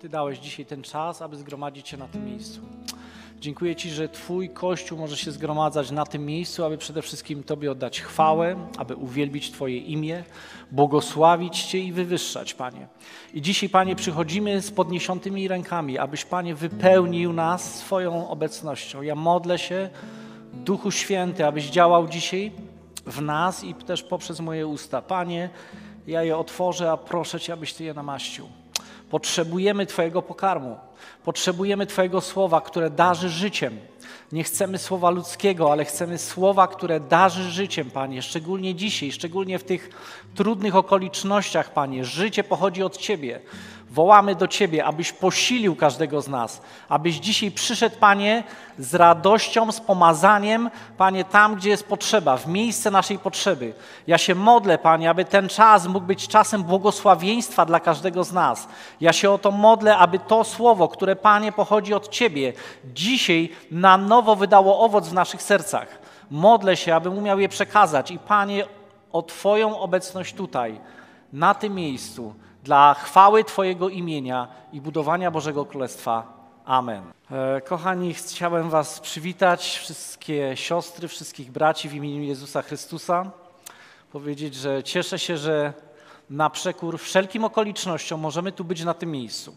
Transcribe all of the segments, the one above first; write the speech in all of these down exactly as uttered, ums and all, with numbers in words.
Ty dałeś dzisiaj ten czas, aby zgromadzić się na tym miejscu. Dziękuję Ci, że Twój Kościół może się zgromadzać na tym miejscu, aby przede wszystkim Tobie oddać chwałę, aby uwielbić Twoje imię, błogosławić Cię i wywyższać, Panie. I dzisiaj, Panie, przychodzimy z podniesionymi rękami, abyś, Panie, wypełnił nas swoją obecnością. Ja modlę się, Duchu Święty, abyś działał dzisiaj w nas i też poprzez moje usta. Panie, ja je otworzę, a proszę Cię, abyś Ty je namaścił. Potrzebujemy Twojego pokarmu. Potrzebujemy Twojego słowa, które darzy życiem. Nie chcemy słowa ludzkiego, ale chcemy słowa, które darzy życiem, Panie. Szczególnie dzisiaj, szczególnie w tych trudnych okolicznościach, Panie. Życie pochodzi od Ciebie. Wołamy do Ciebie, abyś posilił każdego z nas. Abyś dzisiaj przyszedł, Panie, z radością, z pomazaniem, Panie, tam, gdzie jest potrzeba, w miejsce naszej potrzeby. Ja się modlę, Panie, aby ten czas mógł być czasem błogosławieństwa dla każdego z nas. Ja się o to modlę, aby to słowo, które, Panie, pochodzi od Ciebie, dzisiaj na nowo wydało owoc w naszych sercach. Modlę się, abym umiał je przekazać i, Panie, o Twoją obecność tutaj, na tym miejscu, dla chwały Twojego imienia i budowania Bożego Królestwa. Amen. E, kochani, chciałem Was przywitać, wszystkie siostry, wszystkich braci w imieniu Jezusa Chrystusa. Powiedzieć, że cieszę się, że na przekór wszelkim okolicznościom możemy tu być na tym miejscu.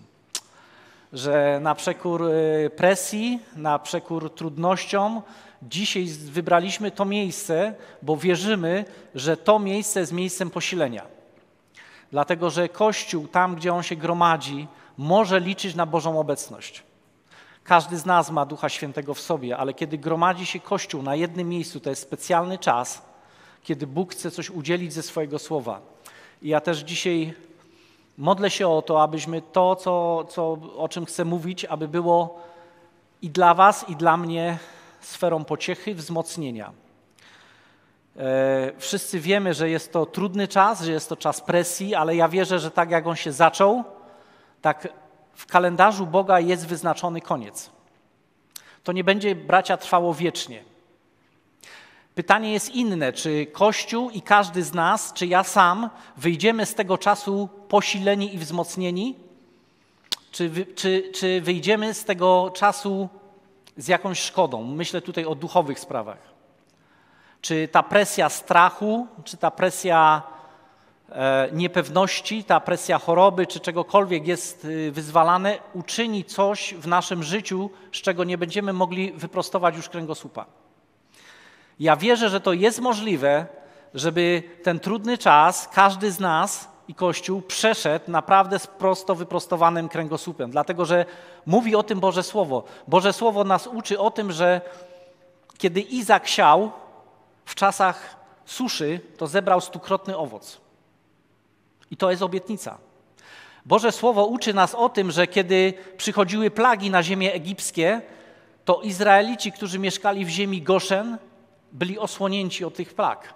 Że na przekór presji, na przekór trudnościom, dzisiaj wybraliśmy to miejsce, bo wierzymy, że to miejsce jest miejscem posilenia. Dlatego, że Kościół, tam gdzie on się gromadzi, może liczyć na Bożą obecność. Każdy z nas ma Ducha Świętego w sobie, ale kiedy gromadzi się Kościół na jednym miejscu, to jest specjalny czas, kiedy Bóg chce coś udzielić ze swojego słowa. I ja też dzisiaj modlę się o to, abyśmy to, co, co, o czym chcę mówić, aby było i dla was, i dla mnie sferą pociechy, wzmocnienia. Wszyscy wiemy, że jest to trudny czas, że jest to czas presji, ale ja wierzę, że tak jak on się zaczął, tak w kalendarzu Boga jest wyznaczony koniec. To nie będzie, bracia, trwało wiecznie. Pytanie jest inne, czy Kościół i każdy z nas, czy ja sam wyjdziemy z tego czasu posileni i wzmocnieni, czy, wy, czy, czy wyjdziemy z tego czasu z jakąś szkodą. Myślę tutaj o duchowych sprawach. Czy ta presja strachu, czy ta presja e, niepewności, ta presja choroby, czy czegokolwiek jest y, wyzwalane, uczyni coś w naszym życiu, z czego nie będziemy mogli wyprostować już kręgosłupa. Ja wierzę, że to jest możliwe, żeby ten trudny czas każdy z nas i Kościół przeszedł naprawdę z prosto wyprostowanym kręgosłupem, dlatego że mówi o tym Boże Słowo. Boże Słowo nas uczy o tym, że kiedy Izak siał, w czasach suszy to zebrał stukrotny owoc. I to jest obietnica. Boże Słowo uczy nas o tym, że kiedy przychodziły plagi na ziemię egipskie, to Izraelici, którzy mieszkali w ziemi Goszen, byli osłonięci od tych plag.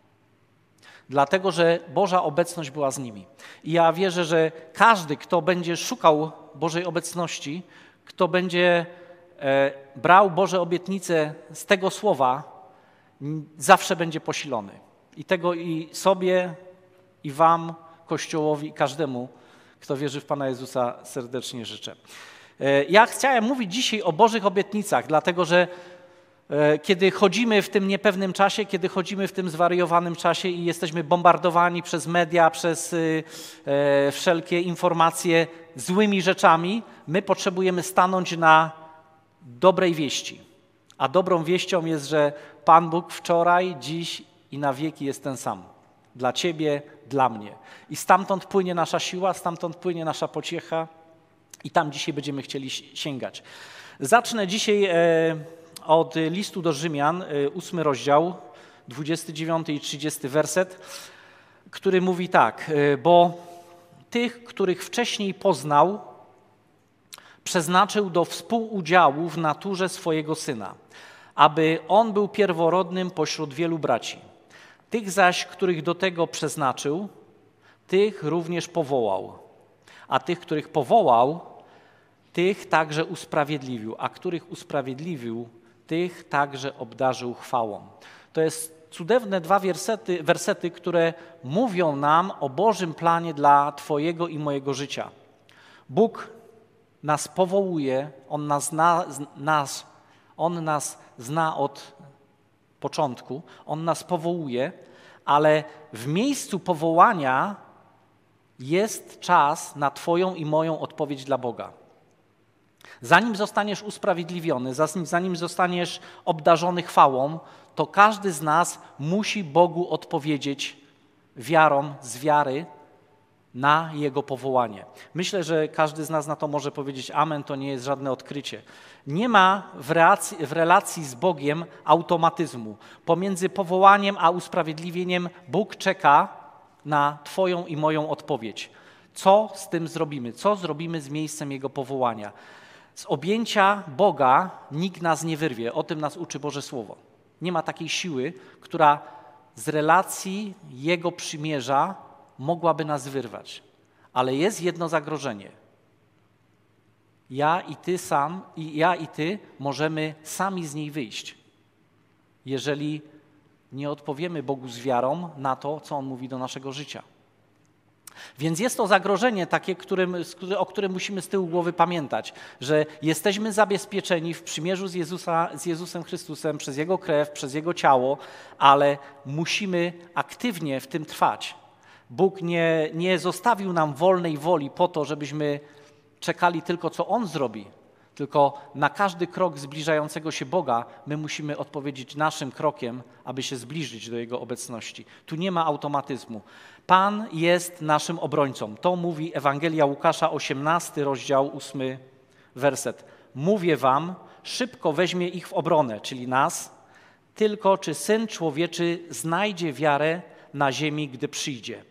Dlatego, że Boża obecność była z nimi. I ja wierzę, że każdy, kto będzie szukał Bożej obecności, kto będzie e, brał Boże obietnice z tego Słowa, zawsze będzie posilony. I tego i sobie, i wam, Kościołowi, i każdemu, kto wierzy w Pana Jezusa, serdecznie życzę. Ja chciałem mówić dzisiaj o Bożych obietnicach, dlatego że kiedy chodzimy w tym niepewnym czasie, kiedy chodzimy w tym zwariowanym czasie i jesteśmy bombardowani przez media, przez wszelkie informacje złymi rzeczami, my potrzebujemy stanąć na dobrej wieści. A dobrą wieścią jest, że Pan Bóg wczoraj, dziś i na wieki jest ten sam. Dla ciebie, dla mnie. I stamtąd płynie nasza siła, stamtąd płynie nasza pociecha i tam dzisiaj będziemy chcieli sięgać. Zacznę dzisiaj e, od listu do Rzymian, e, ósmy rozdział, dwudziesty dziewiąty i trzydziesty werset, który mówi tak, e, bo tych, których wcześniej poznał, przeznaczył do współudziału w naturze swojego Syna, aby On był pierworodnym pośród wielu braci. Tych zaś, których do tego przeznaczył, tych również powołał. A tych, których powołał, tych także usprawiedliwił. A których usprawiedliwił, tych także obdarzył chwałą. To jest cudowne dwa wersety, wersety, które mówią nam o Bożym planie dla Twojego i mojego życia. Bóg nas powołuje, On nas zna, nas, On nas zna od początku, On nas powołuje, ale w miejscu powołania jest czas na Twoją i moją odpowiedź dla Boga. Zanim zostaniesz usprawiedliwiony, zanim zostaniesz obdarzony chwałą, to każdy z nas musi Bogu odpowiedzieć wiarą z wiary na Jego powołanie. Myślę, że każdy z nas na to może powiedzieć amen, to nie jest żadne odkrycie. Nie ma w relacji, w relacji z Bogiem automatyzmu. Pomiędzy powołaniem a usprawiedliwieniem Bóg czeka na Twoją i moją odpowiedź. Co z tym zrobimy? Co zrobimy z miejscem Jego powołania? Z objęcia Boga nikt nas nie wyrwie. O tym nas uczy Boże Słowo. Nie ma takiej siły, która z relacji Jego przymierza mogłaby nas wyrwać. Ale jest jedno zagrożenie. Ja i ty sam, i ja i ty możemy sami z niej wyjść, jeżeli nie odpowiemy Bogu z wiarą na to, co On mówi do naszego życia. Więc jest to zagrożenie takie, którym, o którym musimy z tyłu głowy pamiętać, że jesteśmy zabezpieczeni w przymierzu z, Jezusa, z Jezusem Chrystusem przez Jego krew, przez Jego ciało, ale musimy aktywnie w tym trwać. Bóg nie, nie zostawił nam wolnej woli po to, żebyśmy czekali tylko, co On zrobi, tylko na każdy krok zbliżającego się Boga my musimy odpowiedzieć naszym krokiem, aby się zbliżyć do Jego obecności. Tu nie ma automatyzmu. Pan jest naszym obrońcą. To mówi Ewangelia Łukasza, osiemnasty rozdział, ósmy werset. Mówię wam, szybko weźmie ich w obronę, czyli nas, tylko czy Syn Człowieczy znajdzie wiarę na ziemi, gdy przyjdzie.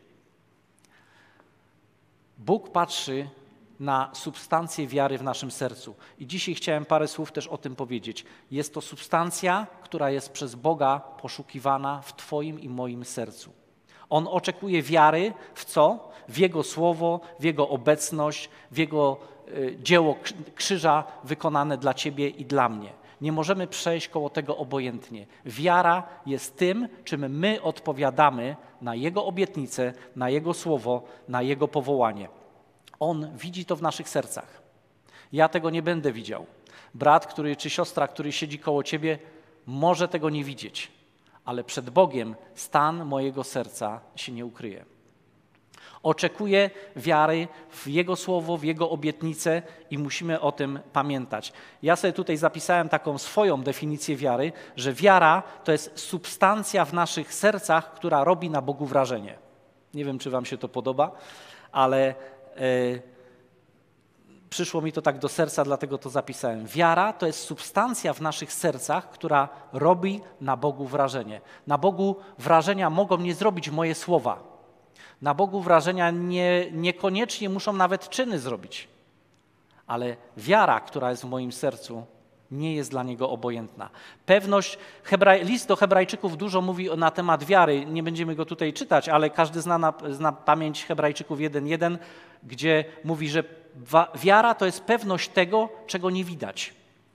Bóg patrzy na substancję wiary w naszym sercu. I dzisiaj chciałem parę słów też o tym powiedzieć. Jest to substancja, która jest przez Boga poszukiwana w Twoim i moim sercu. On oczekuje wiary w co? W Jego Słowo, w Jego obecność, w Jego y, dzieło krzyża wykonane dla Ciebie i dla mnie. Nie możemy przejść koło tego obojętnie. Wiara jest tym, czym my odpowiadamy na Jego obietnicę, na Jego Słowo, na Jego powołanie. On widzi to w naszych sercach. Ja tego nie będę widział. Brat, który, czy siostra, który siedzi koło ciebie, może tego nie widzieć, ale przed Bogiem stan mojego serca się nie ukryje. Oczekuję wiary w Jego Słowo, w Jego obietnicę i musimy o tym pamiętać. Ja sobie tutaj zapisałem taką swoją definicję wiary, że wiara to jest substancja w naszych sercach, która robi na Bogu wrażenie. Nie wiem, czy wam się to podoba, ale Yy, przyszło mi to tak do serca, dlatego to zapisałem. Wiara to jest substancja w naszych sercach, która robi na Bogu wrażenie. Na Bogu wrażenia mogą nie zrobić moje słowa. Na Bogu wrażenia nie, niekoniecznie muszą nawet czyny zrobić. Ale wiara, która jest w moim sercu, nie jest dla Niego obojętna. Pewność, Hebraj, list do Hebrajczyków dużo mówi na temat wiary, nie będziemy go tutaj czytać, ale każdy zna na, zna pamięć Hebrajczyków jeden jeden, gdzie mówi, że wiara to jest pewność tego, czego nie widać.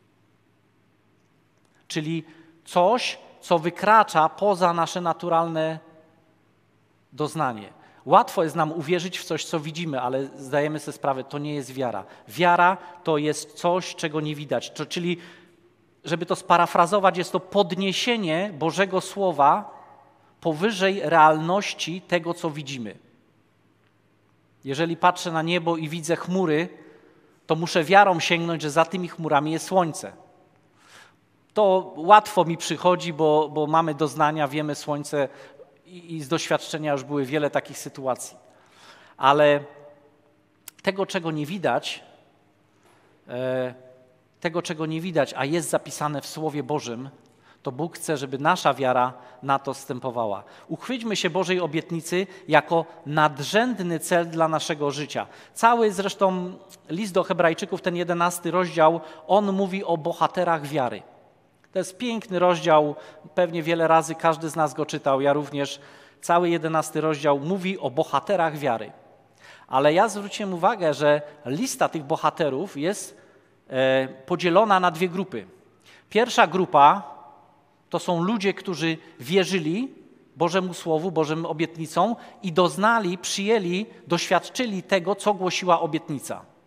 Czyli coś, co wykracza poza nasze naturalne doznanie. Łatwo jest nam uwierzyć w coś, co widzimy, ale zdajemy sobie sprawę, to nie jest wiara. Wiara to jest coś, czego nie widać. To, czyli, żeby to sparafrazować, jest to podniesienie Bożego Słowa powyżej realności tego, co widzimy. Jeżeli patrzę na niebo i widzę chmury, to muszę wiarą sięgnąć, że za tymi chmurami jest słońce. To łatwo mi przychodzi, bo, bo mamy doznania, wiemy słońce i, i z doświadczenia już były wiele takich sytuacji. Ale tego, czego nie widać, e, tego, czego nie widać, a jest zapisane w Słowie Bożym, to Bóg chce, żeby nasza wiara na to wstępowała. Uchwyćmy się Bożej obietnicy jako nadrzędny cel dla naszego życia. Cały zresztą list do Hebrajczyków, ten jedenasty rozdział, on mówi o bohaterach wiary. To jest piękny rozdział, pewnie wiele razy każdy z nas go czytał, ja również. Cały jedenasty rozdział mówi o bohaterach wiary. Ale ja zwróciłem uwagę, że lista tych bohaterów jest e, podzielona na dwie grupy. Pierwsza grupa to są ludzie, którzy wierzyli Bożemu Słowu, Bożym obietnicom i doznali, przyjęli, doświadczyli tego, co głosiła obietnica.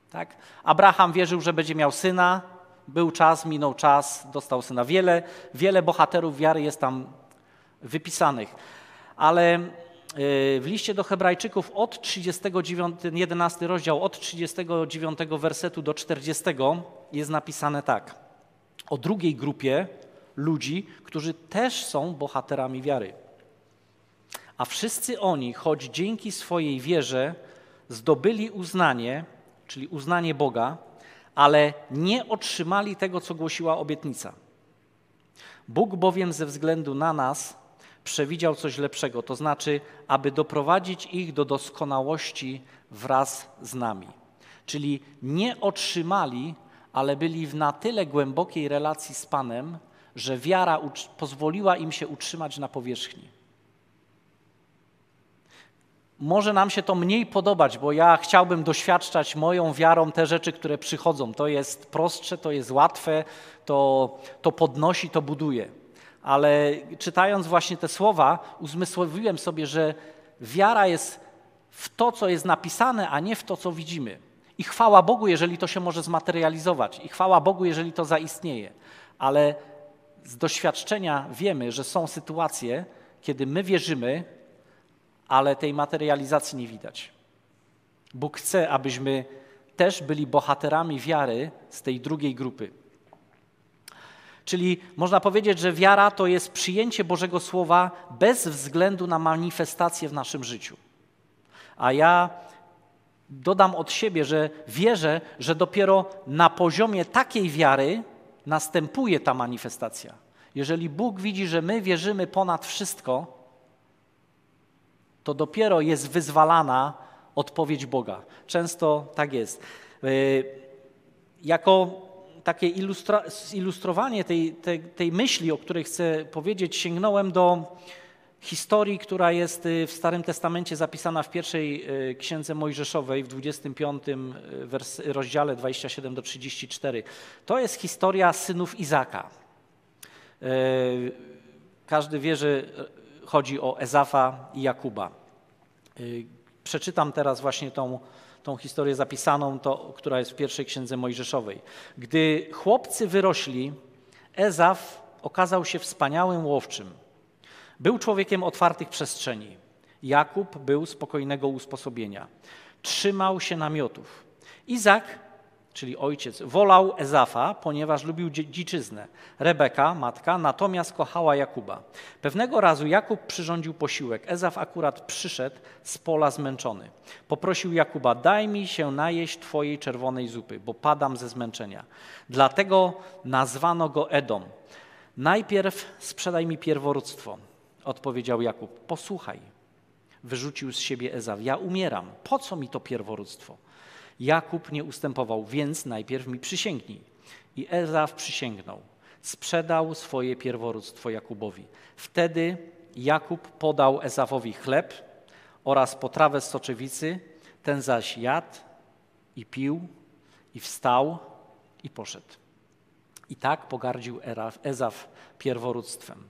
Tak? Abraham wierzył, że będzie miał syna, był czas, minął czas, dostał syna. Wiele, wiele bohaterów wiary jest tam wypisanych. Ale w liście do Hebrajczyków od trzydziestego dziewiątego, jedenasty rozdział, od trzydziestego dziewiątego wersetu do czterdziestego jest napisane tak. O drugiej grupie ludzi, którzy też są bohaterami wiary. A wszyscy oni, choć dzięki swojej wierze zdobyli uznanie, czyli uznanie Boga, ale nie otrzymali tego, co głosiła obietnica. Bóg bowiem ze względu na nas przewidział coś lepszego, to znaczy, aby doprowadzić ich do doskonałości wraz z nami. Czyli nie otrzymali, ale byli w na tyle głębokiej relacji z Panem, że wiara pozwoliła im się utrzymać na powierzchni. Może nam się to mniej podobać, bo ja chciałbym doświadczać moją wiarą te rzeczy, które przychodzą. To jest prostsze, to jest łatwe, to, to podnosi, to buduje. Ale czytając właśnie te słowa, uzmysłowiłem sobie, że wiara jest w to, co jest napisane, a nie w to, co widzimy. I chwała Bogu, jeżeli to się może zmaterializować. I chwała Bogu, jeżeli to zaistnieje. Ale z doświadczenia wiemy, że są sytuacje, kiedy my wierzymy, ale tej materializacji nie widać. Bóg chce, abyśmy też byli bohaterami wiary z tej drugiej grupy. Czyli można powiedzieć, że wiara to jest przyjęcie Bożego Słowa bez względu na manifestację w naszym życiu. A ja dodam od siebie, że wierzę, że dopiero na poziomie takiej wiary następuje ta manifestacja. Jeżeli Bóg widzi, że my wierzymy ponad wszystko, to dopiero jest wyzwalana odpowiedź Boga. Często tak jest. Jako takie ilustra- zilustrowanie tej, tej, tej myśli, o której chcę powiedzieć, sięgnąłem do historii, która jest w Starym Testamencie zapisana w pierwszej Księdze Mojżeszowej, w dwudziestym piątym wers- rozdziale dwudziestym siódmym do trzydziestego czwartego. To jest historia synów Izaka. Każdy wie, że chodzi o Ezafa i Jakuba. Przeczytam teraz właśnie tą, tą historię zapisaną, to, która jest w pierwszej Księdze Mojżeszowej. Gdy chłopcy wyrośli, Ezaf okazał się wspaniałym łowczym. Był człowiekiem otwartych przestrzeni. Jakub był spokojnego usposobienia. Trzymał się namiotów. Izak, czyli ojciec, wolał Ezafa, ponieważ lubił dziczyznę. Rebeka, matka, natomiast kochała Jakuba. Pewnego razu Jakub przyrządził posiłek. Ezaf akurat przyszedł z pola zmęczony. Poprosił Jakuba, daj mi się najeść twojej czerwonej zupy, bo padam ze zmęczenia. Dlatego nazwano go Edom. Najpierw sprzedaj mi pierworództwo, odpowiedział Jakub. Posłuchaj, wyrzucił z siebie Ezaf. Ja umieram. Po co mi to pierworództwo? Jakub nie ustępował, więc najpierw mi przysięgnij. I Ezaf przysięgnął. Sprzedał swoje pierworództwo Jakubowi. Wtedy Jakub podał Ezafowi chleb oraz potrawę z soczewicy, ten zaś jadł i pił i wstał i poszedł. I tak pogardził Ezaf pierworództwem.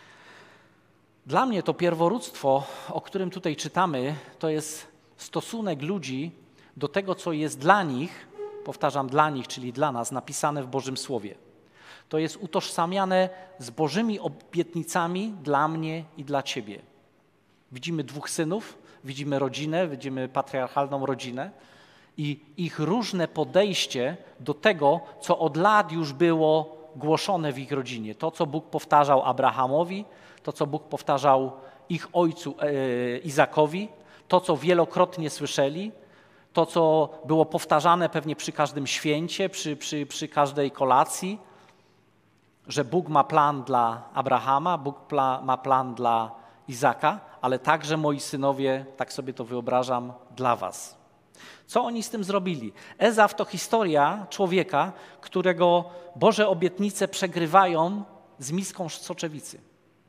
Dla mnie to pierworództwo, o którym tutaj czytamy, to jest stosunek ludzi do tego, co jest dla nich, powtarzam dla nich, czyli dla nas, napisane w Bożym Słowie. To jest utożsamiane z Bożymi obietnicami dla mnie i dla ciebie. Widzimy dwóch synów, widzimy rodzinę, widzimy patriarchalną rodzinę i ich różne podejście do tego, co od lat już było głoszone w ich rodzinie. To, co Bóg powtarzał Abrahamowi, to, co Bóg powtarzał ich ojcu e, Izakowi, to, co wielokrotnie słyszeli, to, co było powtarzane pewnie przy każdym święcie, przy, przy, przy każdej kolacji, że Bóg ma plan dla Abrahama, Bóg pla, ma plan dla Izaka, ale także moi synowie, tak sobie to wyobrażam, dla was. Co oni z tym zrobili? Ezaf to historia człowieka, którego Boże obietnice przegrywają z miską soczewicy.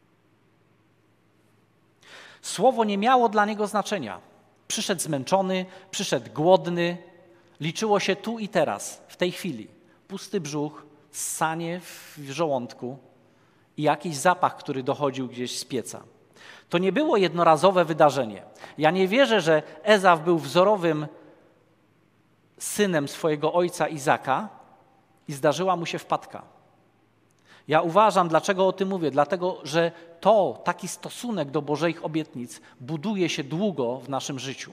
Słowo nie miało dla niego znaczenia. Przyszedł zmęczony, przyszedł głodny, liczyło się tu i teraz, w tej chwili. Pusty brzuch, ssanie w żołądku i jakiś zapach, który dochodził gdzieś z pieca. To nie było jednorazowe wydarzenie. Ja nie wierzę, że Ezaf był wzorowym synem swojego ojca Izaka i zdarzyła mu się wpadka. Ja uważam, dlaczego o tym mówię, dlatego, że to, taki stosunek do Bożych obietnic buduje się długo w naszym życiu.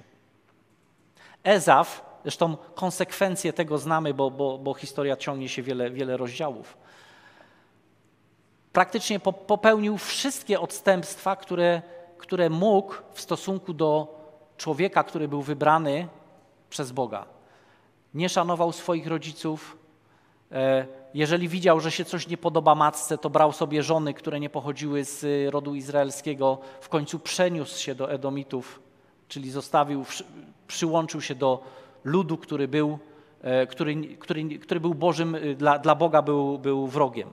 Ezaf, zresztą konsekwencje tego znamy, bo, bo, bo historia ciągnie się wiele, wiele rozdziałów. Praktycznie popełnił wszystkie odstępstwa, które, które mógł w stosunku do człowieka, który był wybrany przez Boga. Nie szanował swoich rodziców. Jeżeli widział, że się coś nie podoba matce, to brał sobie żony, które nie pochodziły z rodu izraelskiego. W końcu przeniósł się do Edomitów, czyli zostawił, przyłączył się do ludu, który był, który, który, który był Bożym, dla, dla Boga był, był wrogiem.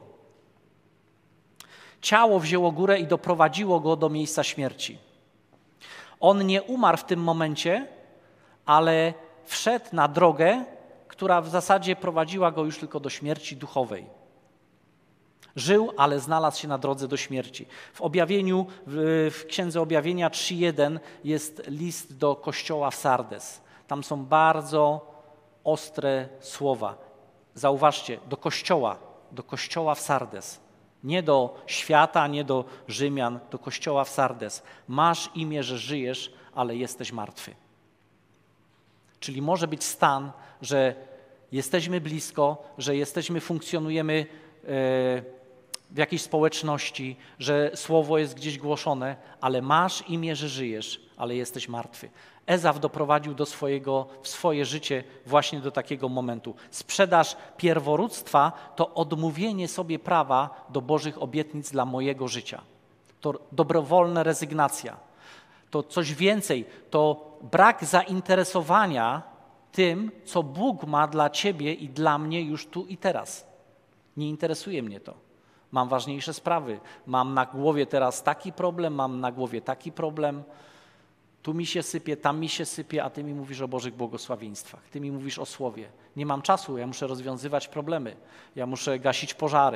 Ciało wzięło górę i doprowadziło go do miejsca śmierci. On nie umarł w tym momencie, ale wszedł na drogę, która w zasadzie prowadziła go już tylko do śmierci duchowej. Żył, ale znalazł się na drodze do śmierci. W objawieniu, w Księdze Objawienia trzy jeden jest list do kościoła w Sardes. Tam są bardzo ostre słowa. Zauważcie, do kościoła, do kościoła w Sardes. Nie do świata, nie do Rzymian, do kościoła w Sardes. Masz imię, że żyjesz, ale jesteś martwy. Czyli może być stan, że jesteśmy blisko, że jesteśmy, funkcjonujemy w jakiejś społeczności, że słowo jest gdzieś głoszone, ale masz imię, że żyjesz, ale jesteś martwy. Ezaf doprowadził do swojego, w swoje życie właśnie do takiego momentu. Sprzedaż pierworództwa to odmówienie sobie prawa do Bożych obietnic dla mojego życia. To dobrowolna rezygnacja. To coś więcej, to brak zainteresowania tym, co Bóg ma dla ciebie i dla mnie już tu i teraz. Nie interesuje mnie to. Mam ważniejsze sprawy. Mam na głowie teraz taki problem, mam na głowie taki problem. Tu mi się sypie, tam mi się sypie, a ty mi mówisz o Bożych błogosławieństwach. Ty mi mówisz o Słowie. Nie mam czasu, ja muszę rozwiązywać problemy. Ja muszę gasić pożary.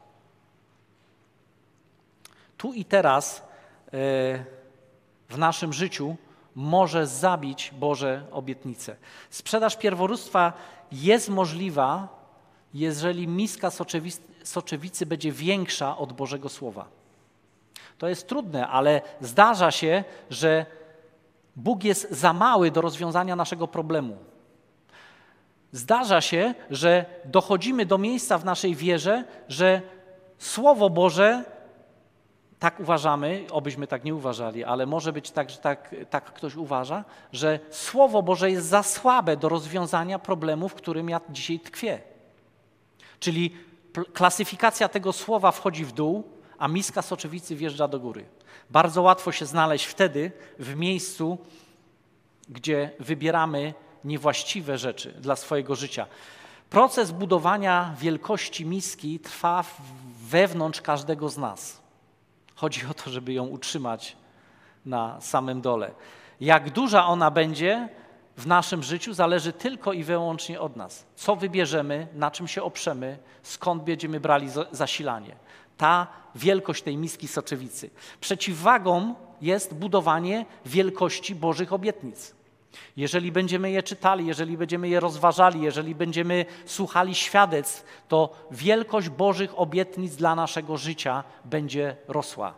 Tu i teraz yy, w naszym życiu może zabić Boże obietnice. Sprzedaż pierworództwa jest możliwa, jeżeli miska soczewicy będzie większa od Bożego Słowa. To jest trudne, ale zdarza się, że Bóg jest za mały do rozwiązania naszego problemu. Zdarza się, że dochodzimy do miejsca w naszej wierze, że Słowo Boże, tak uważamy, obyśmy tak nie uważali, ale może być tak, że tak, tak ktoś uważa, że Słowo Boże jest za słabe do rozwiązania problemu, w którym ja dzisiaj tkwię. Czyli klasyfikacja tego słowa wchodzi w dół, a miska soczewicy wjeżdża do góry. Bardzo łatwo się znaleźć wtedy w miejscu, gdzie wybieramy niewłaściwe rzeczy dla swojego życia. Proces budowania wielkości miski trwa wewnątrz każdego z nas. Chodzi o to, żeby ją utrzymać na samym dole. Jak duża ona będzie w naszym życiu, zależy tylko i wyłącznie od nas. Co wybierzemy, na czym się oprzemy, skąd będziemy brali zasilanie. Ta wielkość tej miski soczewicy. Przeciwwagą jest budowanie wielkości Bożych obietnic. Jeżeli będziemy je czytali, jeżeli będziemy je rozważali, jeżeli będziemy słuchali świadectw, to wielkość Bożych obietnic dla naszego życia będzie rosła.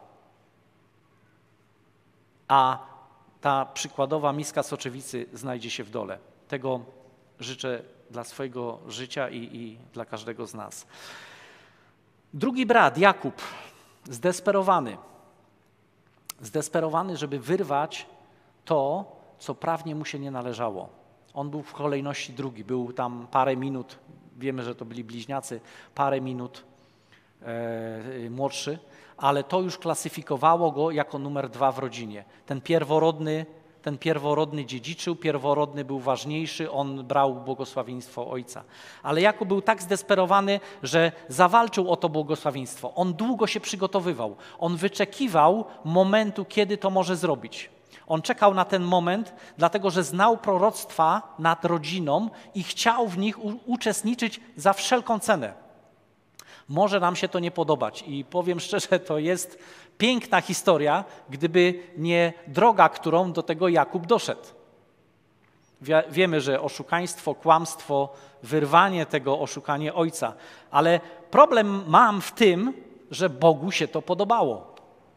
A ta przykładowa miska soczewicy znajdzie się w dole. Tego życzę dla swojego życia i, i dla każdego z nas. Drugi brat, Jakub, zdesperowany. Zdesperowany, żeby wyrwać to, co prawnie mu się nie należało. On był w kolejności drugi, był tam parę minut, wiemy, że to byli bliźniacy, parę minut e, młodszy, ale to już klasyfikowało go jako numer dwa w rodzinie. Ten pierworodny, ten pierworodny dziedziczył, pierworodny był ważniejszy, on brał błogosławieństwo ojca. Ale Jakub był tak zdesperowany, że zawalczył o to błogosławieństwo. On długo się przygotowywał. On wyczekiwał momentu, kiedy to może zrobić. On czekał na ten moment, dlatego że znał proroctwa nad rodziną i chciał w nich u- uczestniczyć za wszelką cenę. Może nam się to nie podobać i powiem szczerze, to jest piękna historia, gdyby nie droga, którą do tego Jakub doszedł. Wie, wiemy, że oszukaństwo, kłamstwo, wyrwanie tego oszukanie ojca. Ale problem mam w tym, że Bogu się to podobało.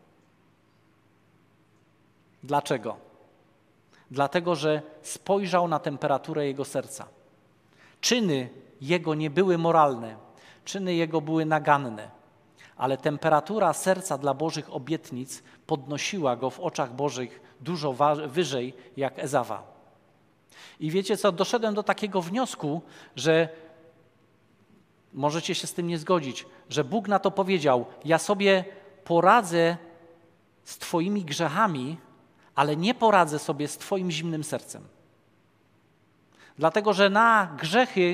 Dlaczego? Dlatego, że spojrzał na temperaturę jego serca. Czyny jego nie były moralne, czyny jego były naganne, ale temperatura serca dla Bożych obietnic podnosiła go w oczach Bożych dużo wyżej jak Ezawa. I wiecie co, doszedłem do takiego wniosku, że możecie się z tym nie zgodzić, że Bóg na to powiedział: ja sobie poradzę z twoimi grzechami, ale nie poradzę sobie z twoim zimnym sercem. Dlatego, że na grzechy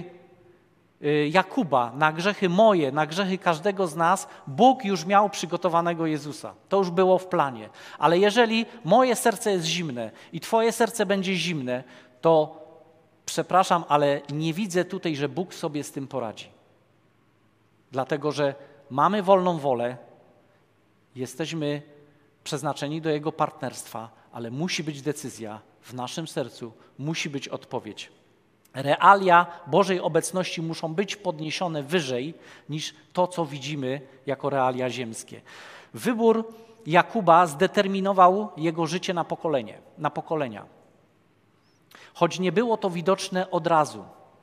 Jakuba, na grzechy moje, na grzechy każdego z nas Bóg już miał przygotowanego Jezusa. To już było w planie. Ale jeżeli moje serce jest zimne i twoje serce będzie zimne, to przepraszam, ale nie widzę tutaj, że Bóg sobie z tym poradzi. Dlatego, że mamy wolną wolę, jesteśmy przeznaczeni do Jego partnerstwa, ale musi być decyzja w naszym sercu, musi być odpowiedź. Realia Bożej obecności muszą być podniesione wyżej niż to, co widzimy jako realia ziemskie. Wybór Jakuba zdeterminował jego życie na pokolenie, na pokolenia. Choć nie było to widoczne od razu.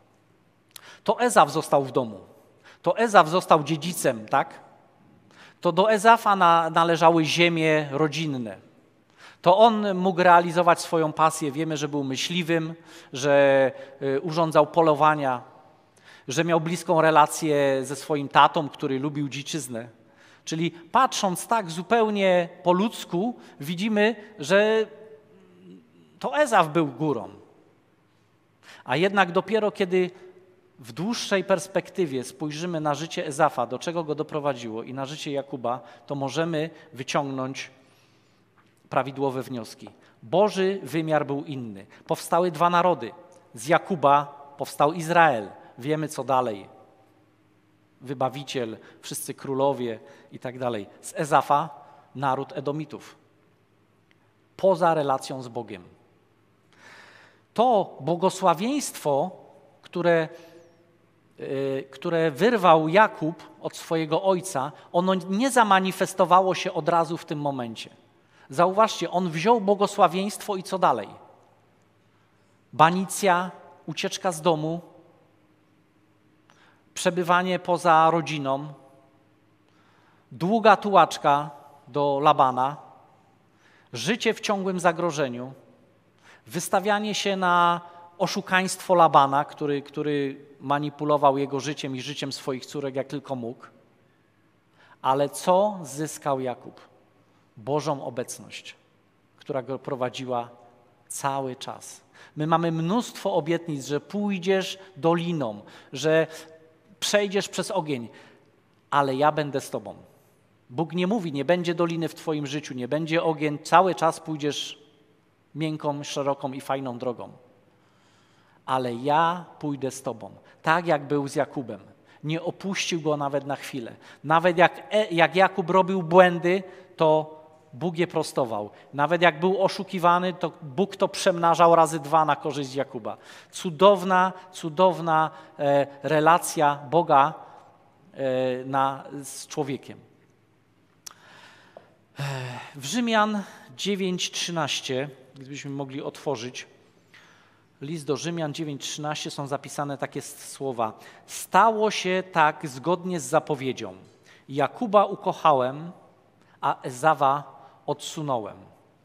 To Ezaw został w domu. To Ezaw został dziedzicem, tak? To do Ezafa na, należały ziemie rodzinne. To on mógł realizować swoją pasję. Wiemy, że był myśliwym, że y, urządzał polowania, że miał bliską relację ze swoim tatą, który lubił dziczyznę. Czyli patrząc tak zupełnie po ludzku, widzimy, że to Ezaw był górą. A jednak dopiero kiedy w dłuższej perspektywie spojrzymy na życie Ezafa, do czego go doprowadziło, i na życie Jakuba, to możemy wyciągnąć prawidłowe wnioski. Boży wymiar był inny. Powstały dwa narody. Z Jakuba powstał Izrael. Wiemy, co dalej. Wybawiciel, wszyscy królowie i tak dalej. Z Ezafa naród Edomitów. Poza relacją z Bogiem. To błogosławieństwo, które, yy, które wyrwał Jakub od swojego ojca, ono nie zamanifestowało się od razu w tym momencie. Zauważcie, on wziął błogosławieństwo i co dalej? Banicja, ucieczka z domu, przebywanie poza rodziną, długa tułaczka do Labana, życie w ciągłym zagrożeniu, wystawianie się na oszukaństwo Labana, który, który manipulował jego życiem i życiem swoich córek jak tylko mógł. Ale co zyskał Jakub? Bożą obecność, która go prowadziła cały czas. My mamy mnóstwo obietnic, że pójdziesz doliną, że przejdziesz przez ogień, ale ja będę z tobą. Bóg nie mówi, nie będzie doliny w twoim życiu, nie będzie ogień, cały czas pójdziesz miękką, szeroką i fajną drogą. Ale ja pójdę z tobą, tak jak był z Jakubem. Nie opuścił go nawet na chwilę. Nawet jak, jak Jakub robił błędy, to Bóg je prostował. Nawet jak był oszukiwany, to Bóg to przemnażał razy dwa na korzyść Jakuba. Cudowna, cudowna e, relacja Boga e, na, z człowiekiem. E, w Rzymian dziewięć trzynaście, gdybyśmy mogli otworzyć, list do Rzymian dziewięć trzynaście, są zapisane takie słowa. Stało się tak zgodnie z zapowiedzią. Jakuba ukochałem, a Ezawa odsunąłem.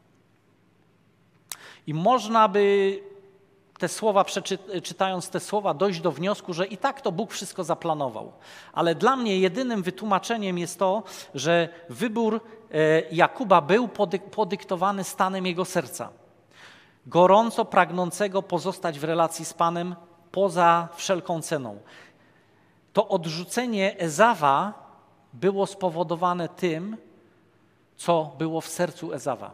I można by te słowa, czytając te słowa, dojść do wniosku, że i tak to Bóg wszystko zaplanował. Ale dla mnie jedynym wytłumaczeniem jest to, że wybór Jakuba był podyktowany stanem jego serca. Gorąco pragnącego pozostać w relacji z Panem poza wszelką ceną. To odrzucenie Ezawa było spowodowane tym, co było w sercu Ezawa.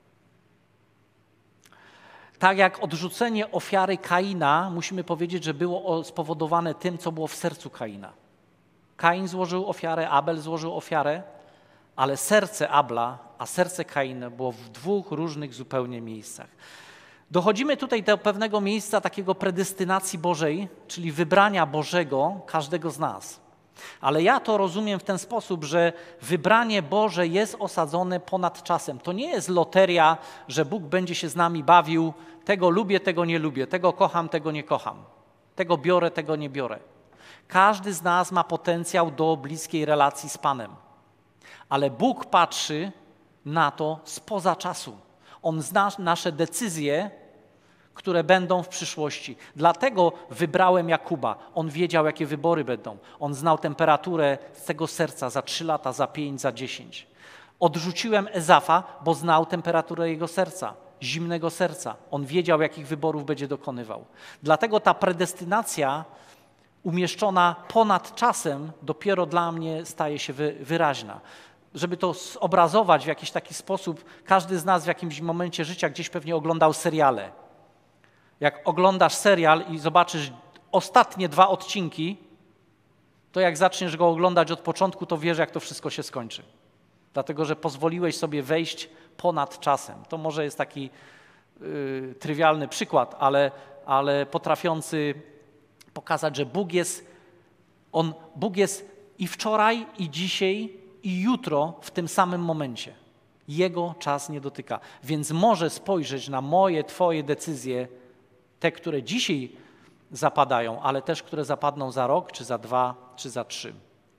Tak jak odrzucenie ofiary Kaina, musimy powiedzieć, że było spowodowane tym, co było w sercu Kaina. Kain złożył ofiarę, Abel złożył ofiarę, ale serce Abla, a serce Kaina było w dwóch różnych zupełnie miejscach. Dochodzimy tutaj do pewnego miejsca takiego predestynacji Bożej, czyli wybrania Bożego każdego z nas. Ale ja to rozumiem w ten sposób, że wybranie Boże jest osadzone ponad czasem. To nie jest loteria, że Bóg będzie się z nami bawił, tego lubię, tego nie lubię, tego kocham, tego nie kocham, tego biorę, tego nie biorę. Każdy z nas ma potencjał do bliskiej relacji z Panem. Ale Bóg patrzy na to spoza czasu. On zna nasze decyzje, które będą w przyszłości. Dlatego wybrałem Jakuba. On wiedział, jakie wybory będą. On znał temperaturę z tego serca za trzy lata, za pięć, za dziesięć. Odrzuciłem Ezafa, bo znał temperaturę jego serca, zimnego serca. On wiedział, jakich wyborów będzie dokonywał. Dlatego ta predestynacja umieszczona ponad czasem dopiero dla mnie staje się wyraźna. Żeby to zobrazować w jakiś taki sposób, każdy z nas w jakimś momencie życia gdzieś pewnie oglądał seriale. Jak oglądasz serial i zobaczysz ostatnie dwa odcinki, to jak zaczniesz go oglądać od początku, to wiesz, jak to wszystko się skończy. Dlatego, że pozwoliłeś sobie wejść ponad czasem. To może jest taki yy, trywialny przykład, ale, ale potrafiący pokazać, że Bóg jest, on, Bóg jest i wczoraj, i dzisiaj, i jutro w tym samym momencie. Jego czas nie dotyka. Więc może spojrzeć na moje, twoje decyzje, te, które dzisiaj zapadają, ale też, które zapadną za rok, czy za dwa, czy za trzy.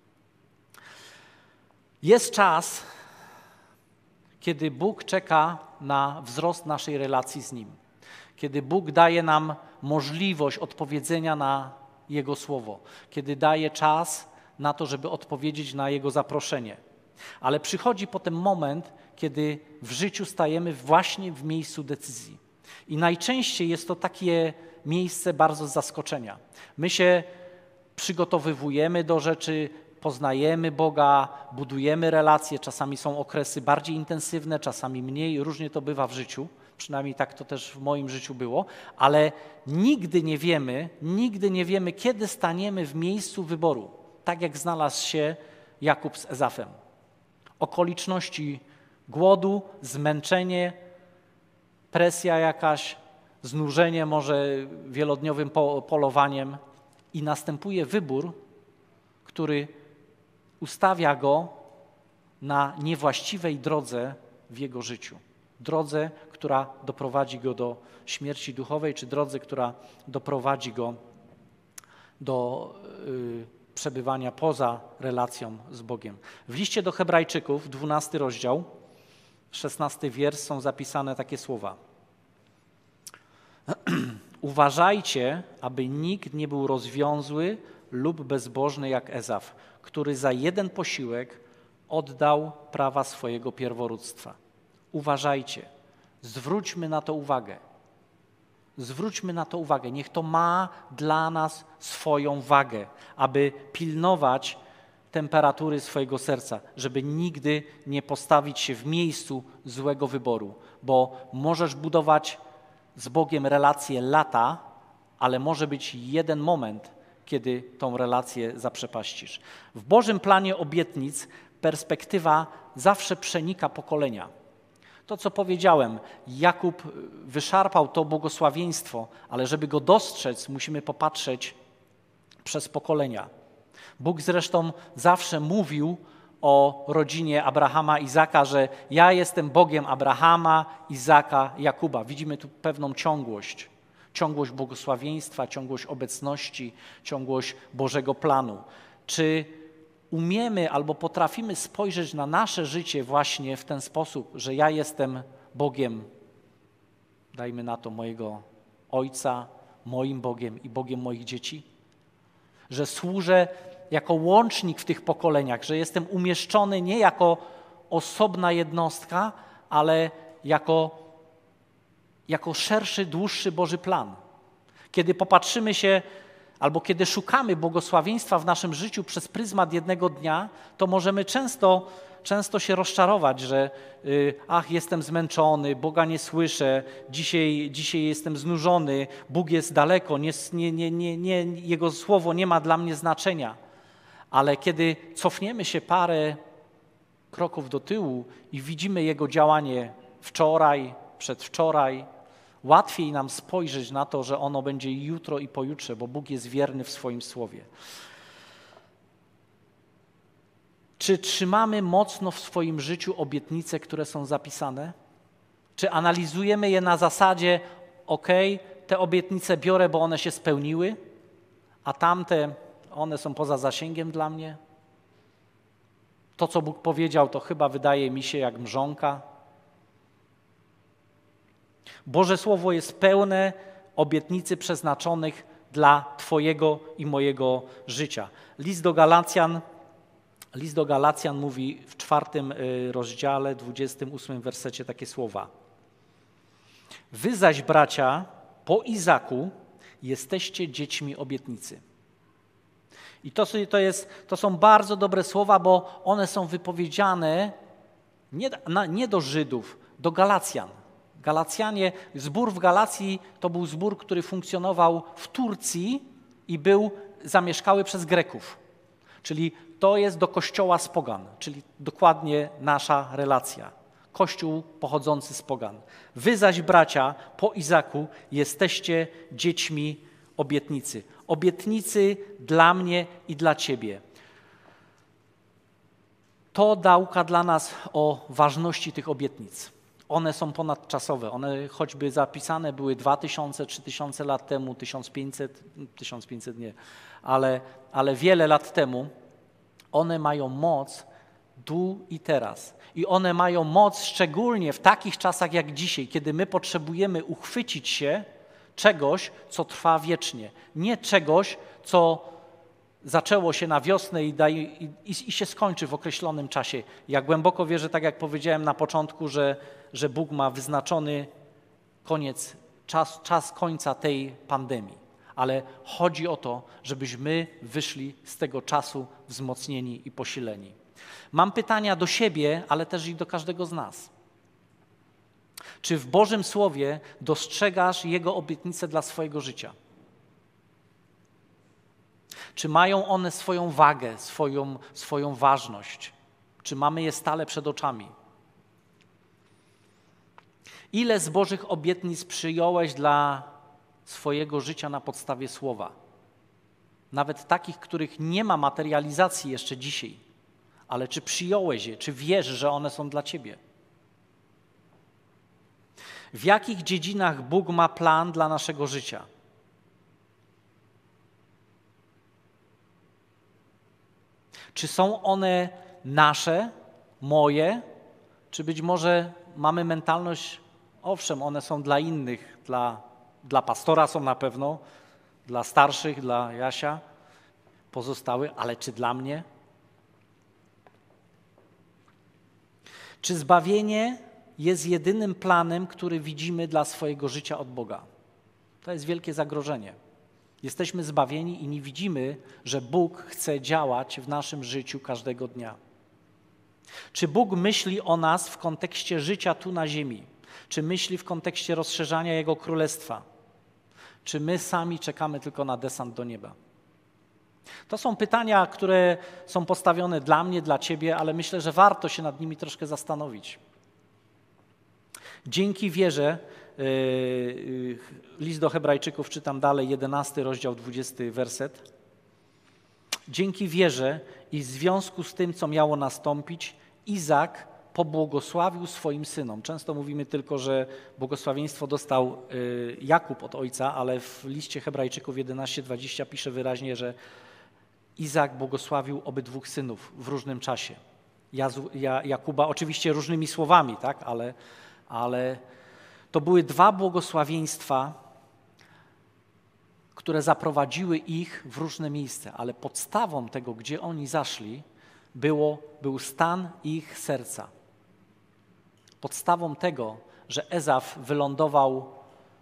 Jest czas, kiedy Bóg czeka na wzrost naszej relacji z Nim. Kiedy Bóg daje nam możliwość odpowiedzenia na Jego Słowo. Kiedy daje czas na to, żeby odpowiedzieć na Jego zaproszenie. Ale przychodzi potem moment, kiedy w życiu stajemy właśnie w miejscu decyzji. I najczęściej jest to takie miejsce bardzo z zaskoczenia. My się przygotowywujemy do rzeczy, poznajemy Boga, budujemy relacje, czasami są okresy bardziej intensywne, czasami mniej, różnie to bywa w życiu, przynajmniej tak to też w moim życiu było, ale nigdy nie wiemy, nigdy nie wiemy, kiedy staniemy w miejscu wyboru, tak jak znalazł się Jakub z Ezafem. Okoliczności głodu, zmęczenie, presja jakaś, znużenie może wielodniowym polowaniem i następuje wybór, który ustawia go na niewłaściwej drodze w jego życiu. Drodze, która doprowadzi go do śmierci duchowej, czy drodze, która doprowadzi go do y, przebywania poza relacją z Bogiem. W liście do Hebrajczyków, dwunasty rozdział, szesnasty wiersz, są zapisane takie słowa. Uważajcie, aby nikt nie był rozwiązły lub bezbożny jak Ezaf, który za jeden posiłek oddał prawa swojego pierworództwa. Uważajcie, zwróćmy na to uwagę. Zwróćmy na to uwagę. Niech to ma dla nas swoją wagę, aby pilnować temperatury swojego serca, żeby nigdy nie postawić się w miejscu złego wyboru, bo możesz budować z Bogiem relacje lata, ale może być jeden moment, kiedy tą relację zaprzepaścisz. W Bożym planie obietnic perspektywa zawsze przenika pokolenia. To, co powiedziałem, Jakub wyszarpał to błogosławieństwo, ale żeby go dostrzec, musimy popatrzeć przez pokolenia. Bóg zresztą zawsze mówił o rodzinie Abrahama, Izaka, że ja jestem Bogiem Abrahama, Izaka, Jakuba. Widzimy tu pewną ciągłość. Ciągłość błogosławieństwa, ciągłość obecności, ciągłość Bożego planu. Czy umiemy albo potrafimy spojrzeć na nasze życie właśnie w ten sposób, że ja jestem Bogiem, dajmy na to mojego ojca, moim Bogiem i Bogiem moich dzieci? Że służę jako łącznik w tych pokoleniach, że jestem umieszczony nie jako osobna jednostka, ale jako, jako szerszy, dłuższy Boży plan. Kiedy popatrzymy się, albo kiedy szukamy błogosławieństwa w naszym życiu przez pryzmat jednego dnia, to możemy często, często się rozczarować, że y, ach, jestem zmęczony, Boga nie słyszę, dzisiaj, dzisiaj jestem znużony, Bóg jest daleko, nie, nie, nie, nie, nie, Jego słowo nie ma dla mnie znaczenia. Ale kiedy cofniemy się parę kroków do tyłu i widzimy Jego działanie wczoraj, przedwczoraj, Łatwiej nam spojrzeć na to, że ono będzie jutro i pojutrze, bo Bóg jest wierny w swoim słowie. Czy trzymamy mocno w swoim życiu obietnice, które są zapisane? Czy analizujemy je na zasadzie, ok, te obietnice biorę, bo one się spełniły, a tamte, one są poza zasięgiem dla mnie? To, co Bóg powiedział, to chyba wydaje mi się jak mrzonka. Boże Słowo jest pełne obietnicy przeznaczonych dla Twojego i mojego życia. List do Galacjan, list do Galacjan mówi w czwartym rozdziale, dwudziestym ósmym wersecie takie słowa. Wy zaś, bracia, po Izaku jesteście dziećmi obietnicy. I to, to, jest, to są bardzo dobre słowa, bo one są wypowiedziane nie, na, nie do Żydów, do Galacjan. Galacjanie, zbór w Galacji to był zbór, który funkcjonował w Turcji i był zamieszkały przez Greków. Czyli to jest do kościoła z pogan, czyli dokładnie nasza relacja. Kościół pochodzący z pogan. Wy zaś, bracia, po Izaku jesteście dziećmi obietnicy. Obietnicy dla mnie i dla Ciebie. To nauka dla nas o ważności tych obietnic. One są ponadczasowe. One choćby zapisane były dwa tysiące, trzy tysiące lat temu, tysiąc pięćset, tysiąc pięćset nie, ale, ale wiele lat temu, one mają moc tu i teraz. I one mają moc szczególnie w takich czasach jak dzisiaj, kiedy my potrzebujemy uchwycić się czegoś, co trwa wiecznie. Nie czegoś, co zaczęło się na wiosnę i, daje, i, i, i się skończy w określonym czasie. Ja głęboko wierzę, tak jak powiedziałem na początku, że, że Bóg ma wyznaczony koniec, czas, czas końca tej pandemii. Ale chodzi o to, żebyśmy wyszli z tego czasu wzmocnieni i posileni. Mam pytania do siebie, ale też i do każdego z nas. Czy w Bożym Słowie dostrzegasz Jego obietnice dla swojego życia? Czy mają one swoją wagę, swoją, swoją ważność? Czy mamy je stale przed oczami? Ile z Bożych obietnic przyjąłeś dla swojego życia na podstawie Słowa? Nawet takich, których nie ma materializacji jeszcze dzisiaj. Ale czy przyjąłeś je? Czy wiesz, że one są dla Ciebie? W jakich dziedzinach Bóg ma plan dla naszego życia? Czy są one nasze, moje, czy być może mamy mentalność, owszem, one są dla innych, dla, dla pastora są na pewno, dla starszych, dla Jasia, pozostałych, ale czy dla mnie? Czy zbawienie jest jedynym planem, który widzimy dla swojego życia od Boga? To jest wielkie zagrożenie. Jesteśmy zbawieni i nie widzimy, że Bóg chce działać w naszym życiu każdego dnia. Czy Bóg myśli o nas w kontekście życia tu na ziemi? Czy myśli w kontekście rozszerzania Jego Królestwa? Czy my sami czekamy tylko na desant do nieba? To są pytania, które są postawione dla mnie, dla Ciebie, ale myślę, że warto się nad nimi troszkę zastanowić. Dzięki wierze, yy, list do Hebrajczyków, czytam dalej, jedenasty rozdział, dwudziesty werset. Dzięki wierze i w związku z tym, co miało nastąpić, Izak pobłogosławił swoim synom. Często mówimy tylko, że błogosławieństwo dostał yy, Jakub od ojca, ale w liście Hebrajczyków jedenaście dwadzieścia pisze wyraźnie, że Izak błogosławił obydwóch synów w różnym czasie. Jazu, ja, Jakuba oczywiście różnymi słowami, tak, ale, ale to były dwa błogosławieństwa, które zaprowadziły ich w różne miejsca, ale podstawą tego, gdzie oni zaszli, było, był stan ich serca. Podstawą tego, że Ezaf wylądował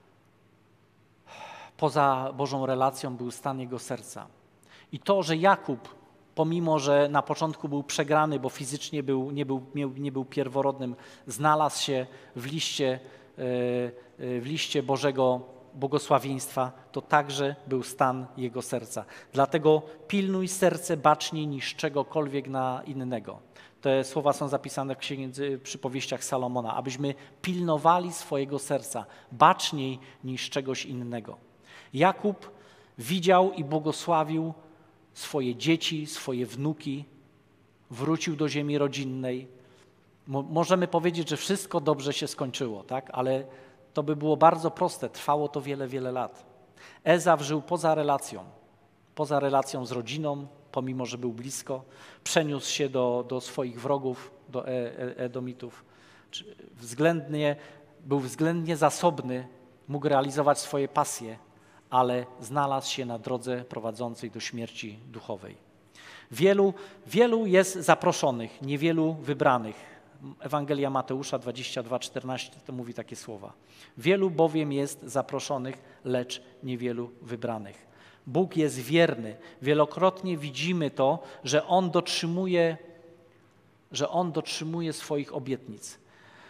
poza Bożą relacją, był stan jego serca. I to, że Jakub, pomimo że na początku był przegrany, bo fizycznie był, nie, był, nie był pierworodnym, znalazł się w liście, w liście Bożego, błogosławieństwa, to także był stan jego serca. Dlatego pilnuj serce baczniej niż czegokolwiek na innego. Te słowa są zapisane w księdze Przypowieściach Salomona, abyśmy pilnowali swojego serca baczniej niż czegoś innego. Jakub widział i błogosławił swoje dzieci, swoje wnuki, wrócił do ziemi rodzinnej. Mo- możemy powiedzieć, że wszystko dobrze się skończyło, tak? Ale to by było bardzo proste, trwało to wiele, wiele lat. Ezaw żył poza relacją, poza relacją z rodziną, pomimo że był blisko, przeniósł się do, do swoich wrogów, do e- Edomitów. Względnie, był względnie zasobny, mógł realizować swoje pasje, ale znalazł się na drodze prowadzącej do śmierci duchowej. Wielu, wielu jest zaproszonych, niewielu wybranych. Ewangelia Mateusza dwadzieścia dwa, czternaście to mówi takie słowa. Wielu bowiem jest zaproszonych, lecz niewielu wybranych. Bóg jest wierny. Wielokrotnie widzimy to, że On dotrzymuje, że On dotrzymuje swoich obietnic.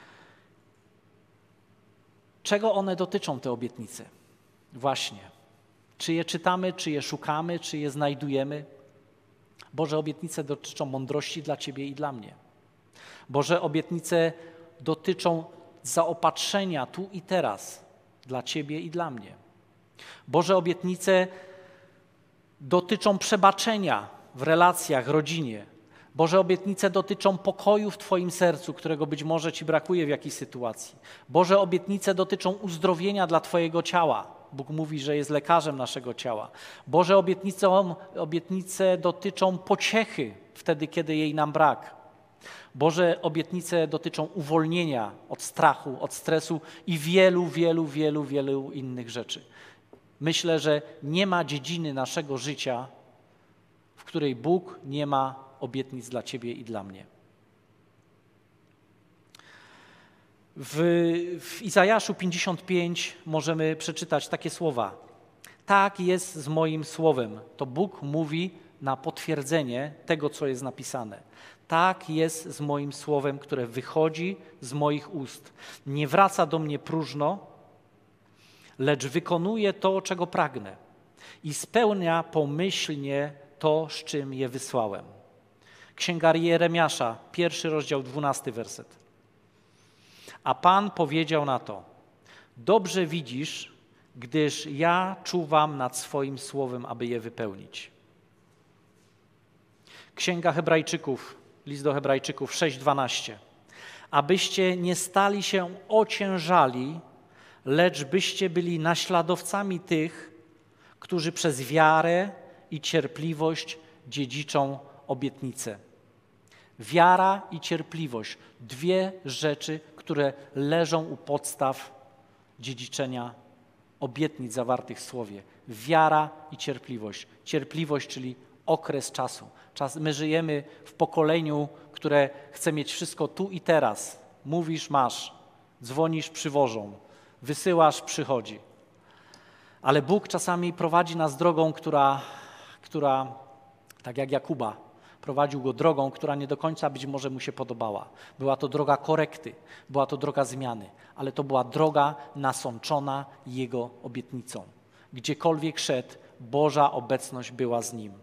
Czego one dotyczą, te obietnice? Właśnie. Czy je czytamy, czy je szukamy, czy je znajdujemy? Boże obietnice dotyczą mądrości dla Ciebie i dla mnie. Boże obietnice dotyczą zaopatrzenia tu i teraz dla Ciebie i dla mnie. Boże obietnice dotyczą przebaczenia w relacjach, rodzinie. Boże obietnice dotyczą pokoju w Twoim sercu, którego być może Ci brakuje w jakiejś sytuacji. Boże obietnice dotyczą uzdrowienia dla Twojego ciała. Bóg mówi, że jest lekarzem naszego ciała. Boże obietnice, obietnice dotyczą pociechy wtedy, kiedy jej nam brak. Boże obietnice dotyczą uwolnienia od strachu, od stresu i wielu, wielu, wielu, wielu innych rzeczy. Myślę, że nie ma dziedziny naszego życia, w której Bóg nie ma obietnic dla Ciebie i dla mnie. W, w Izajaszu pięćdziesiąt pięć możemy przeczytać takie słowa. Tak jest z moim słowem. To Bóg mówi na potwierdzenie tego, co jest napisane. Tak jest z moim słowem, które wychodzi z moich ust. Nie wraca do mnie próżno, lecz wykonuje to, czego pragnę i spełnia pomyślnie to, z czym je wysłałem. Księga Jeremiasza, pierwszy rozdział, dwunasty werset. A Pan powiedział na to: dobrze widzisz, gdyż ja czuwam nad swoim słowem, aby je wypełnić. Księga Hebrajczyków, list do Hebrajczyków sześć dwanaście. Abyście nie stali się ociężali, lecz byście byli naśladowcami tych, którzy przez wiarę i cierpliwość dziedziczą obietnicę. Wiara i cierpliwość, dwie rzeczy, które leżą u podstaw dziedziczenia obietnic zawartych w Słowie. Wiara i cierpliwość. Cierpliwość, czyli okres czasu. Czas, my żyjemy w pokoleniu, które chce mieć wszystko tu i teraz. Mówisz, masz, dzwonisz, przywożą, wysyłasz, przychodzi. Ale Bóg czasami prowadzi nas drogą, która, która tak jak Jakuba, prowadził go drogą, która nie do końca być może mu się podobała. Była to droga korekty, była to droga zmiany, ale to była droga nasączona Jego obietnicą. Gdziekolwiek szedł, Boża obecność była z nim.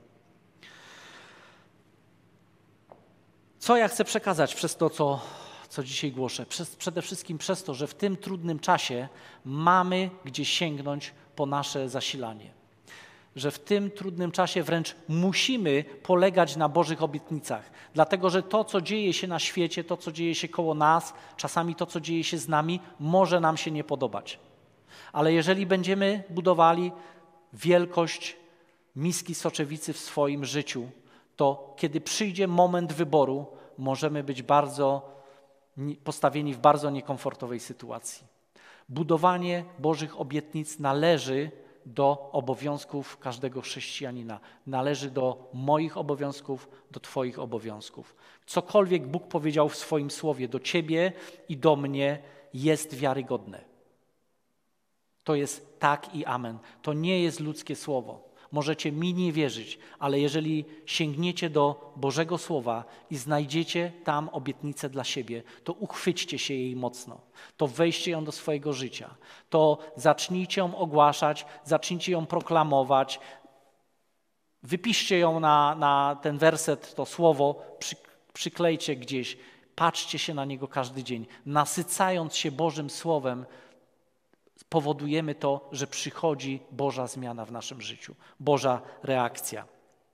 Co ja chcę przekazać przez to, co, co dzisiaj głoszę? Przez, przede wszystkim przez to, że w tym trudnym czasie mamy gdzie sięgnąć po nasze zasilanie. Że w tym trudnym czasie wręcz musimy polegać na Bożych obietnicach. Dlatego, że to, co dzieje się na świecie, to, co dzieje się koło nas, czasami to, co dzieje się z nami, może nam się nie podobać. Ale jeżeli będziemy budowali wielkość miski soczewicy w swoim życiu, to kiedy przyjdzie moment wyboru, możemy być bardzo postawieni w bardzo niekomfortowej sytuacji. Budowanie Bożych obietnic należy do obowiązków każdego chrześcijanina. Należy do moich obowiązków, do Twoich obowiązków. Cokolwiek Bóg powiedział w swoim słowie do Ciebie i do mnie, jest wiarygodne. To jest tak i amen. To nie jest ludzkie słowo. Możecie mi nie wierzyć, ale jeżeli sięgniecie do Bożego Słowa i znajdziecie tam obietnicę dla siebie, to uchwyćcie się jej mocno, to weźcie ją do swojego życia, to zacznijcie ją ogłaszać, zacznijcie ją proklamować, wypiszcie ją na, na ten werset, to słowo, przy, przyklejcie gdzieś, patrzcie się na niego każdy dzień. Nasycając się Bożym Słowem, powodujemy to, że przychodzi Boża zmiana w naszym życiu, Boża reakcja.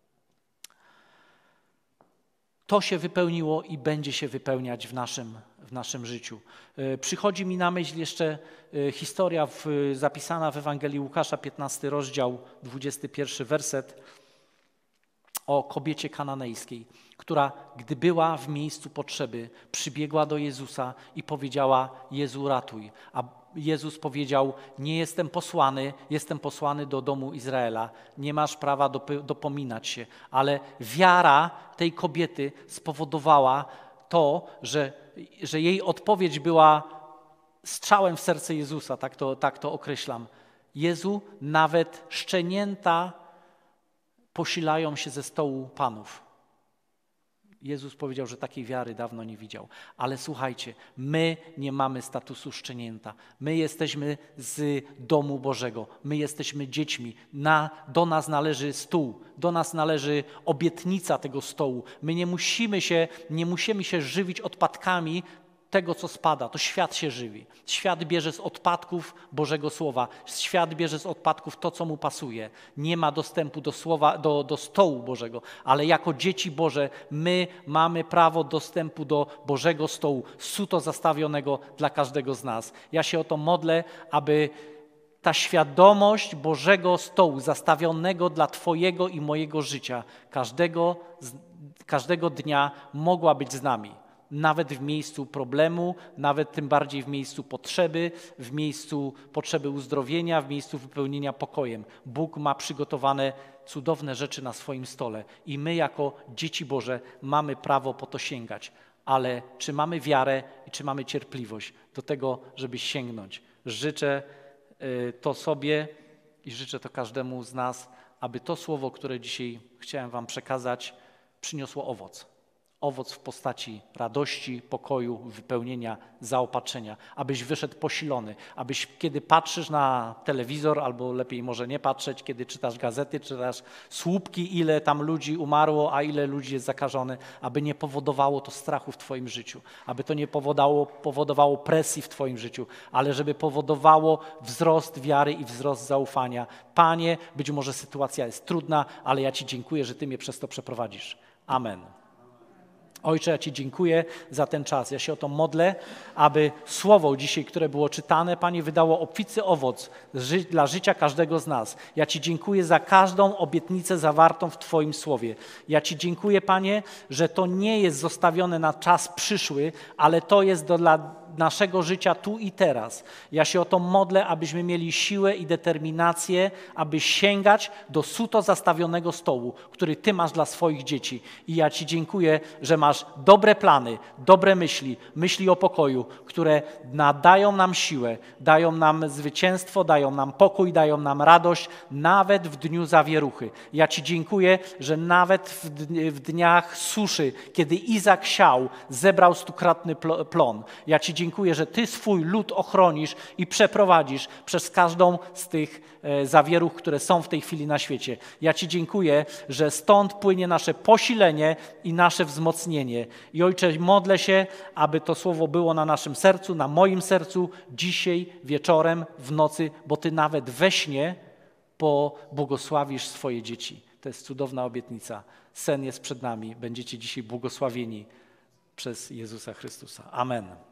To się wypełniło i będzie się wypełniać w naszym, w naszym życiu. Przychodzi mi na myśl jeszcze historia w, zapisana w Ewangelii Łukasza, piętnasty rozdział, dwudziesty pierwszy werset, o kobiecie kananejskiej, która, gdy była w miejscu potrzeby, przybiegła do Jezusa i powiedziała: Jezu, ratuj. A Jezus powiedział: nie jestem posłany, jestem posłany do domu Izraela. Nie masz prawa dop- dopominać się. Ale wiara tej kobiety spowodowała to, że, że jej odpowiedź była strzałem w serce Jezusa, tak to, tak to określam. Jezu, nawet szczenięta posilają się ze stołu Panów. Jezus powiedział, że takiej wiary dawno nie widział. Ale słuchajcie, my nie mamy statusu szczenięta. My jesteśmy z domu Bożego. My jesteśmy dziećmi. Na, do nas należy stół. Do nas należy obietnica tego stołu. My nie musimy się, nie musimy się żywić odpadkami tego, co spada. To świat się żywi. Świat bierze z odpadków Bożego Słowa. Świat bierze z odpadków to, co mu pasuje. Nie ma dostępu do słowa, do, do stołu Bożego, ale jako dzieci Boże my mamy prawo dostępu do Bożego stołu, suto zastawionego dla każdego z nas. Ja się o to modlę, aby ta świadomość Bożego stołu zastawionego dla Twojego i mojego życia każdego, każdego dnia mogła być z nami. Nawet w miejscu problemu, nawet tym bardziej w miejscu potrzeby, w miejscu potrzeby uzdrowienia, w miejscu wypełnienia pokojem. Bóg ma przygotowane cudowne rzeczy na swoim stole i my jako dzieci Boże mamy prawo po to sięgać. Ale czy mamy wiarę i czy mamy cierpliwość do tego, żeby sięgnąć? Życzę to sobie i życzę to każdemu z nas, aby to słowo, które dzisiaj chciałem wam przekazać, przyniosło owoc. Owoc w postaci radości, pokoju, wypełnienia, zaopatrzenia. Abyś wyszedł posilony, abyś kiedy patrzysz na telewizor, albo lepiej może nie patrzeć, kiedy czytasz gazety, czytasz słupki, ile tam ludzi umarło, a ile ludzi jest zakażone, aby nie powodowało to strachu w twoim życiu, aby to nie powodowało, powodowało presji w twoim życiu, ale żeby powodowało wzrost wiary i wzrost zaufania. Panie, być może sytuacja jest trudna, ale ja Ci dziękuję, że Ty mnie przez to przeprowadzisz. Amen. Ojcze, ja Ci dziękuję za ten czas. Ja się o to modlę, aby słowo dzisiaj, które było czytane, Panie, wydało obficy owoc ży- dla życia każdego z nas. Ja Ci dziękuję za każdą obietnicę zawartą w Twoim słowie. Ja Ci dziękuję, Panie, że to nie jest zostawione na czas przyszły, ale to jest do, dla naszego życia tu i teraz. Ja się o to modlę, abyśmy mieli siłę i determinację, aby sięgać do suto zastawionego stołu, który Ty masz dla swoich dzieci. I ja Ci dziękuję, że masz dobre plany, dobre myśli, myśli o pokoju, które nadają nam siłę, dają nam zwycięstwo, dają nam pokój, dają nam radość, nawet w dniu zawieruchy. Ja Ci dziękuję, że nawet w, w dniach suszy, kiedy Izak siał, zebrał stukrotny plon. Ja Ci dziękuję, że Ty swój lud ochronisz i przeprowadzisz przez każdą z tych zawieruch, które są w tej chwili na świecie. Ja Ci dziękuję, że stąd płynie nasze posilenie i nasze wzmocnienie. I Ojcze, modlę się, aby to słowo było na naszym sercu, na moim sercu, dzisiaj, wieczorem, w nocy, bo Ty nawet we śnie pobłogosławisz swoje dzieci. To jest cudowna obietnica. Sen jest przed nami. Będziecie dzisiaj błogosławieni przez Jezusa Chrystusa. Amen.